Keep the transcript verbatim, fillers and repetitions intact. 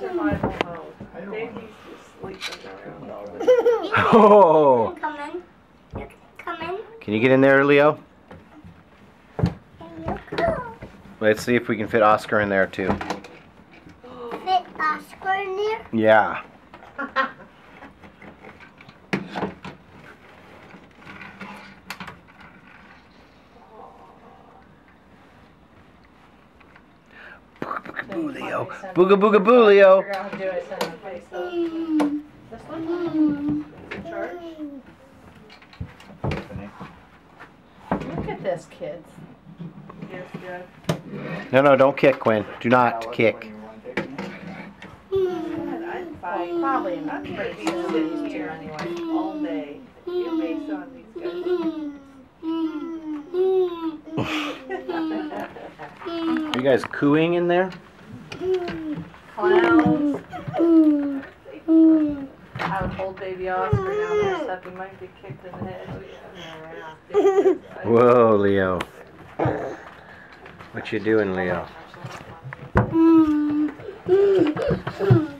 survival mode. Baby's just sleeping around all the time. Oh! Come in. You can come in. Can you get in there, Leo? There you go. Let's see if we can fit Oscar in there too. Fit Oscar in there? Yeah. Boo, Leo. Booga booga boo, Leo. Figure out how to do it, send them face up. This one? Charge? Look at this, kids. Yes, Dad. No, no, don't kick, Quinn. Do not kick. I'm fine. Probably I'm pretty sure these two anyway. All day. You base on these guys. Are you guys cooing in there? Clowns. I would hold baby Oscar down there, except he might be kicked in the head. Oh, yeah. Whoa, Leo. What you doing, Leo?